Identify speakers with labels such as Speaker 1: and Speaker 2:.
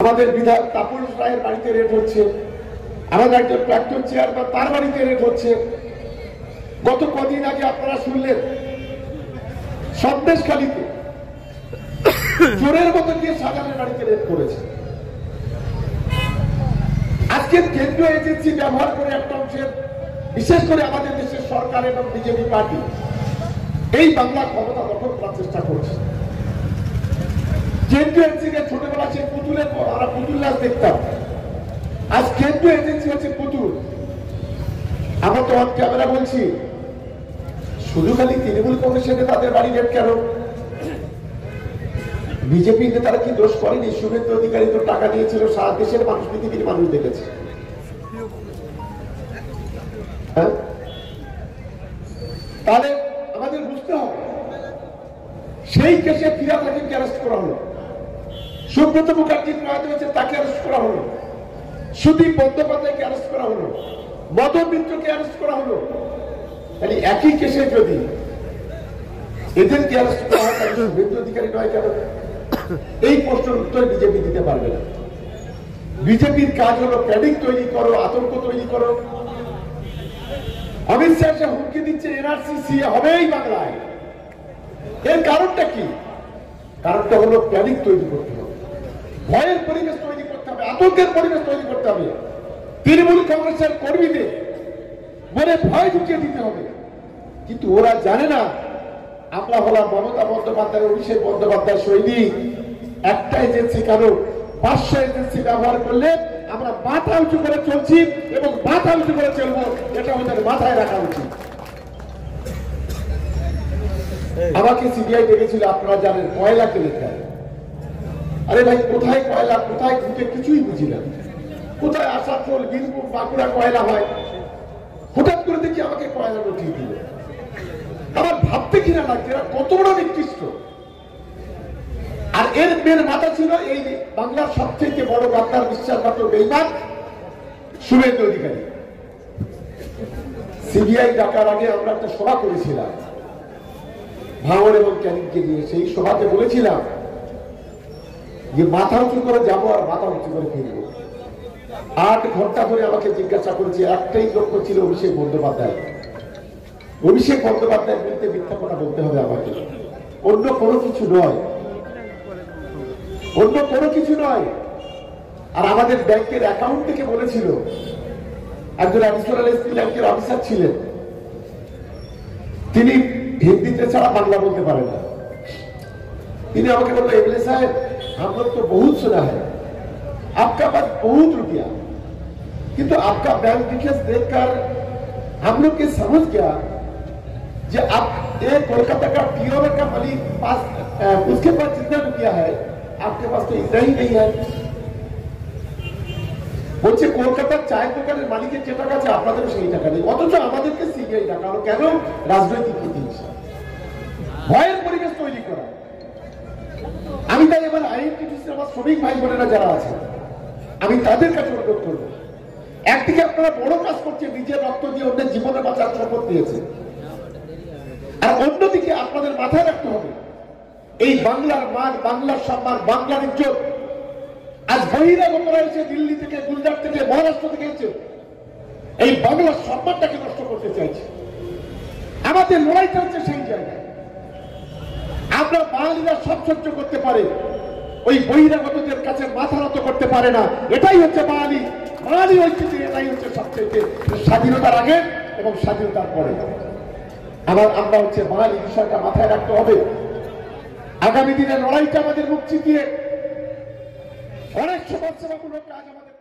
Speaker 1: আমাদের বিধায়ক তাপস রায়ের বাড়িতে রেড হচ্ছে, আমাদের একজন প্রাক্তন চেয়ারম্যান তার বাড়িতে রেড হচ্ছে। গত কদিন আগে আপনারা শুনলেন সন্দেশখালীতে চোরের মতো গিয়ে সাজানের বাড়িতে রেড করেছে। আজকে কেন্দ্রীয় এজেন্সি ব্যবহার করে একটা অংশের, বিশেষ করে আমাদের দেশের সরকার এবং বিজেপি পার্টি এই বাংলা ক্ষমতা দখল করার চেষ্টা করছে। কেন্দ্রীয় এজেন্সিকে ছোটবেলা সে পুতুলের আমরা পুতুল নাচ দেখতাম, আজ কেন্দ্রীয় এজেন্সি হচ্ছে পুতুল। আমরা তো অন ক্যামেরা বলছি, শুধু খালি তৃণমূল কংগ্রেসের নেতাদের বাড়ি রেড কেন? বিজেপি নেতারা কি দোষ করেনি? শুভেন্দু অধিকারী তো টাকা নিয়েছিল, সারা দেশের মানুষ, পৃথিবীর মানুষ দেখেছে। তাহলে আমাদের বুঝতে হবে, সেই কেসে ফিরাদ হাকিমকে অ্যারেস্ট করা হলো, সুব্রত মুখার্জি প্রয়াত হয়েছে তাকে অ্যারেস্ট করা হলো, সুদীপ বন্দ্যোপাধ্যায়কে অ্যারেস্ট করা হলো, মদন মিত্রকে অ্যারেস্ট করা হলো। তাহলে একই কেসে যদি এদেরকে অ্যারেস্ট করা হয় তাহলে শুভেন্দু অধিকারী নয় কেন? এই প্রশ্নের উত্তর বিজেপি দিতে পারবে না। বিজেপির কাজ হলো প্যানিক তৈরি করো, আতঙ্ক তৈরি করো। অমিত শাহ সে হুমকি দিচ্ছে এনআরসি হবেই বাংলায়। এর কারণটা কি? কারণটা হলো প্যানিক তৈরি করতে হবে, ভয়ের পরিবেশ তৈরি করতে হবে, আতঙ্কের পরিবেশ তৈরি করতে হবে। তৃণমূল কংগ্রেসের কর্মীদের মনে ভয় ঢুকিয়ে দিতে হবে। কিন্তু ওরা জানে না আমরা হলাম মমতা বন্দ্যোপাধ্যায়, অভিষেক বন্দ্যোপাধ্যায় সৈনিক। একটা এজেন্সি কেন 500 এজেন্সি ব্যবহার করলে আমরা মাথা উঁচু করে চলছি এবং মাথা উঁচু করে চলবো, এটা আমাদের মাথায় রাখা উচিত। আমাকে সিবিআই ডেকেছিল, আপনারা জানেন, কয়লা কেলেঙ্কারি। আরে ভাই, কোথায় কয়লা, কোথায় ঘুটে কিছুই বুঝি না। কোথায় আসানসোল, বীরভূম, বাঁকুড়া কয়লা হয়, হঠাৎ করে দেখি আমাকে কয়লা নোটিশ দিল। আমার ভাবতে কিনা লাগছে এরা কত বড় নিকৃষ্ট। আর এর মেন মাথা ছিল এই বাংলার সবচেয়ে বড় গাদ্দার, বিশ্বাসঘাতক বেঈমান শুভেন্দু অধিকারী। সিবিআই ডাকার আগে আমরা একটা সভা করেছিলাম ভাঙড় এবং ক্যানিংকে নিয়ে। সেই সভাতে বলেছিলাম যে মাথা উঁচু করে যাবো আর মাথা উঁচু করে ফিরবো। 8 ঘন্টা ধরে আমাকে জিজ্ঞাসা করেছে, একটাই লক্ষ্য ছিল অভিষেক বন্দ্যোপাধ্যায়। অভিষেক বন্দ্যোপাধ্যায়ের বিরুদ্ধে মিথ্যা কথা বলতে হবে আমাকে, অন্য কোনো কিছু নয়, অন্য কোনো কিছু নয়। আর আমাদের ব্যাংকের অ্যাকাউন্ট থেকে বলেছিল, একজন অ্যাডিশনাল এসপি ব্যাংকের অফিসার ছিলেন, তিনি হিন্দিতে ছাড়া বাংলা বলতে পারেন না। তিনি আমাকে বললো, এমএলএ साहब हम लोग तो बहुत सुना है आपका पास बहुत रुपया, किंतु आपका बैंक डिटेल्स देखकर हम लोग के समझ गया कि आप ये कोलकाता का पीओ का मालिक पास, उसके पास जितना रुपया है आपके पास तो इतना ही नहीं है। বলছে কলকাতার চায়ের দোকানের মালিকের যে টাকা আছে আপনাদের সেই টাকা নেই, অথচ আমাদেরকে সিবিআই ডাকা হলো কেন? রাজনৈতিক প্রতিহিংসা, ভয়ের পরিবেশ তৈরি করা। আমি তাই এবার আইএনটিটিসি আমার শ্রমিক ভাই বোনেরা যারা আছে, আমি তাদের কাছে অনুরোধ করবো, একদিকে আপনারা বড় কাজ করছে, নিজের রক্ত দিয়ে অন্যের জীবনে বাঁচার শপথ দিয়েছে, আর অন্যদিকে আপনাদের মাথায় রাখতে হবে এই বাংলার মান, বাংলার সম্মান, বাংলার ইজ্জত আজ বহিরাগতরা এসে দিল্লি থেকে, গুজরাট থেকে, মহারাষ্ট্র থেকে এসে এই বাংলার সম্মানটাকে নষ্ট করতে চাইছে। আমাদের লড়াইটা হচ্ছে সেই জায়গায়। আমরা বাঙালিরা সব সহ্য করতে পারে, ওই বহিরাগতদের কাছে মাথা নত করতে পারে না। এটাই হচ্ছে বাঙালি, বাঙালি ঐক্যতে এটাই হচ্ছে সবচেয়ে স্বাধীনতার আগে এবং স্বাধীনতার পরে। আমরা হচ্ছে বাঙালি, বিষয়টা মাথায় রাখতে হবে। আগামী দিনের লড়াইটা আমাদের মুখ চিতিয়ে অনেক সমাজসেবামূলক কাজ আমাদের